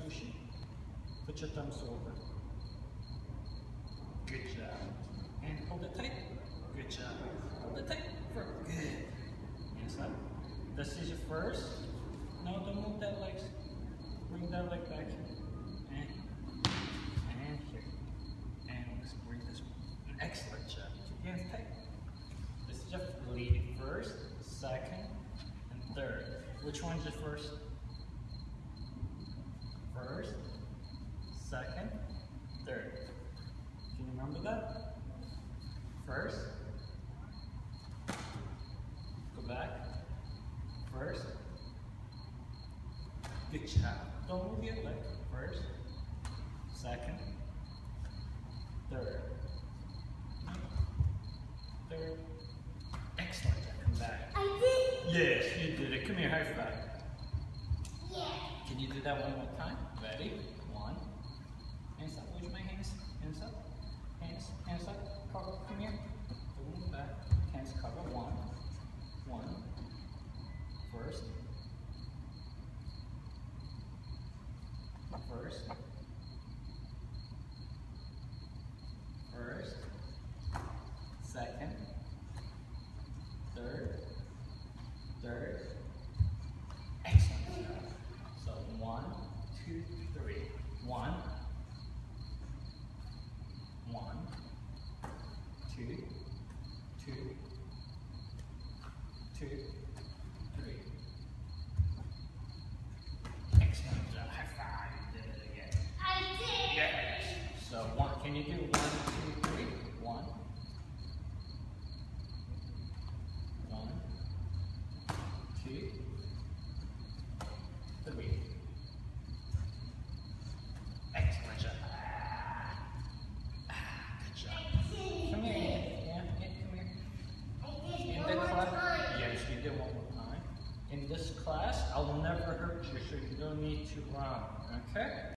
sushi. Put your thumbs over. Good job. And hold it tight. Good job. Hold it tight. Good. Inside. This is your first. No, don't move that leg. Bring that leg back here. And here. And let's bring this one. Excellent job. Keep your hands tight. This is your lead first, second, and third. Which one's your first? First, second, third. Can you remember that? First, go back, first, good job. Don't move your leg. First, second, third, third. Excellent. Come back. I did. Yes, you did it. Come here, high five. Yeah. Can you do that one more time? Ready? One. Hands up. Where's my hands? Hands up. Hands up. Cover. Come here. Move back. Hands cover. One. First. Second. Third. Excellent. So 1, 2, 3. 1, 2, 2, 2, 3. Excellent job. High five. You did it again. I did. Yes. So can you do 1, 2, 3? 1. 1, 2, 3. Excellent job. Good job. Come here. Yeah, come here. I did one more time. Yes, you did one more time. In this class, I will never hurt you, so you don't need to run. Okay?